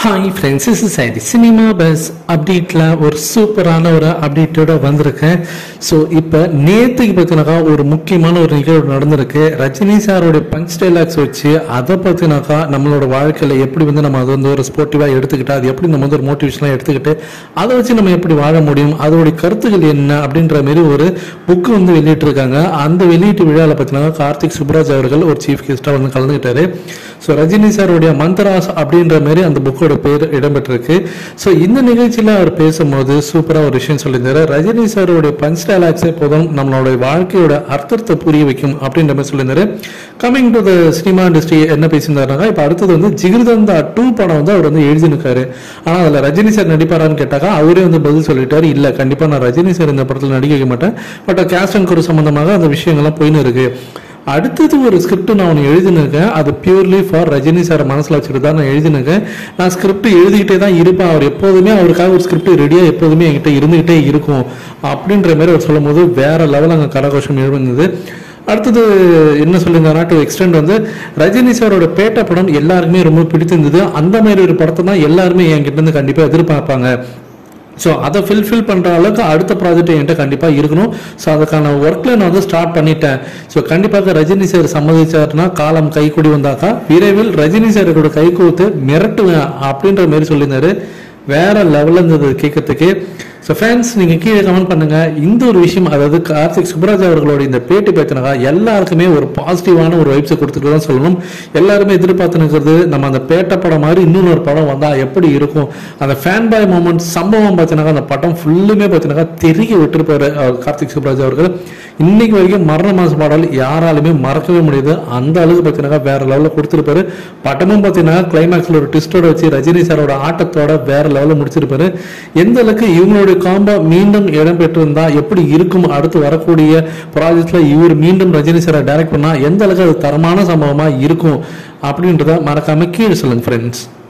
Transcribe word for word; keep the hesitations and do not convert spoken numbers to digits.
Hi friends, this is Adi. Cinemabuz update la ஒரு சூப்பரான ஒரு அப்டேட்டோட வந்திருக்கேன். ஸோ இப்போ நேற்றுக்கு பார்த்தினாக்கா ஒரு முக்கியமான ஒரு நிகழ்வு நடந்திருக்கு. ரஜினி சாரோட பஞ்ச் டைலாக்ஸ் வச்சு அதை பார்த்தினாக்கா நம்மளோட வாழ்க்கையில் எப்படி வந்து நம்ம அதை வந்து ஒரு ஸ்போர்ட்டிவாக எடுத்துக்கிட்டு அது எப்படி நம்ம வந்து ஒரு மோட்டிவேஷனாக எடுத்துக்கிட்டு அதை வச்சு நம்ம எப்படி வாழ முடியும், அதோடைய கருத்துக்கள் என்ன அப்படின்ற மாரி ஒரு புக்கு வந்து வெளியிட்டிருக்காங்க. அந்த வெளியீட்டு விழாவில் பார்த்தினாக்கா கார்த்திக் சுப்ராஜ் அவர்கள் ஒரு சீஃப் கெஸ்ட்டாக வந்து கலந்துக்கிட்டாரு. ஸோ ரஜினி சாருடைய மந்த்ராஸ் அப்படின்ற மாரி அந்த புக்கோட பேர் இடம்பெற்றிருக்கு. ஸோ இந்த நிகழ்ச்சியில் அவர் பேசும்போது சூப்பராக ஒரு விஷயம் சொல்லியிருந்தாரு. ரஜினி சாருடைய பஞ்ச் டைலாக்ஸே போதும் நம்மளோட வாழ்க்கையோட அர்த்தத்தை புரிய வைக்கும் அப்படின்ற மாதிரி சொல்லியிருந்தாரு. Coming to the cinema industry என்ன பேசியிருந்தாருனாக்கா, இப்போ அடுத்தது வந்து ஜிகிர்தந்தா டூ படம் வந்து அவர் வந்து எழுதினுக்காரு. ஆனால் அதில் ரஜினி சார் நடிப்பாரான்னு கேட்டாக்கா அவரே வந்து பதில் சொல்லிட்டாரு, இல்லை கண்டிப்பாக நான் ரஜினி சார் இந்த படத்தில் நடிக்க வைக்க மாட்டேன், பட் கேஸ்ட் அண்ட் குரு சம்பந்தமாக அந்த விஷயங்கள்லாம் போயின்னு இருக்கு. அடுத்தது ஒரு ஸ்கிரிப்ட் நான் ஒன்று எழுதினிருக்கேன், அது பியூர்லி ஃபார் ரஜினி சாரை மனசில் வச்சுட்டு தான் நான் எழுதினிருக்கேன். நான் ஸ்கிரிப்ட் எழுதிக்கிட்டே தான் இருப்பேன், அவர் எப்போதுமே அவருக்காக ஒரு ஸ்கிரிப்ட் ரெடியாக எப்போதுமே என்கிட்ட இருந்துகிட்டே இருக்கும் அப்படின்ற மாதிரி அவர் சொல்லும் போது வேற லெவல் அங்கே கரகோஷம் எழுந்தது. அடுத்தது என்ன சொல்லியிருந்தாருன்னா, டு எக்ஸ்டெண்ட் வந்து ரஜினி சாரோட பேட்ட படம் எல்லாருக்குமே ரொம்ப பிடித்திருந்தது. அந்த மாதிரி ஒரு படத்தை தான் எல்லாருமே என்கிட்ட இருந்து கண்டிப்பாக எதிர்பார்ப்பாங்க. ஸோ அதை ஃபில்ஃபில் பண்ணுற அளவுக்கு அடுத்த ப்ராஜெக்ட் என்கிட்ட கண்டிப்பாக இருக்கணும். ஸோ அதுக்கான ஒர்க்கில் நான் வந்து ஸ்டார்ட் பண்ணிட்டேன். ஸோ கண்டிப்பாக ரஜினி சார் சம்மதிச்சாருன்னா காலம் கைக்கூடி வந்தாக்கா விரைவில் ரஜினி சாரோட கை கோர்த்து மிரட்டுவேன் அப்படின்ற மாதிரி சொல்லியிருந்தாரு. வேற லெவலில் இருந்தது கேட்கறதுக்கு. ஸோ ஃப்ரெண்ட்ஸ், நீங்கள் கீழே கமெண்ட் பண்ணுங்க. இந்த ஒரு விஷயம், அதாவது கார்த்திக் சுப்ராஜ் அவர்களோட இந்த பேட்டி பேத்தினாக்கா எல்லாருக்குமே ஒரு பாசிட்டிவான ஒரு வைப்ஸை கொடுத்துட்டு தான் சொல்லணும். எல்லாருமே எதிர்பார்த்து நிற்கிறது நம்ம அந்த பேட்ட படம் மாதிரி இன்னொன்று ஒரு படம் வந்தால் எப்படி இருக்கும். அந்த ஃபேன் பாய் மூமெண்ட் சம்பவம் பார்த்தீங்கன்னாக்கா அந்த படம் ஃபுல்லுமே பார்த்தீங்கன்னாக்கா தெரிய விட்டுருப்பாரு கார்த்திக் சுப்ராஜ் அவர்கள். இன்னைக்கு வரைக்கும் மரண மாச பாடல் யாராலுமே மறக்கவே முடியாது. அந்த அளவுக்கு பார்த்தீங்கன்னா வேற லெவலில் கொடுத்துருப்பாரு. படமும் பார்த்தீங்கன்னா கிளைமேக்ஸில் ஒரு ட்விஸ்டோட வச்சு ரஜினி சாரோட ஆட்டத்தோட வேற லெவலில் முடிச்சிருப்பாரு. எந்த அளவுக்கு இவங்களுடைய காம்பா மீண்டும் இடம்பெற்றிருந்தா எப்படி இருக்கும், அடுத்து வரக்கூடிய ப்ராஜெக்ட்ல இவர் மீண்டும் ரஜினி சாரை டைரக்ட் பண்ணா எந்த அளவுக்கு அது தரமான சம்பவமா இருக்கும் அப்படின்றத மறக்காம கீழே சொல்லுங்க ஃப்ரெண்ட்ஸ்.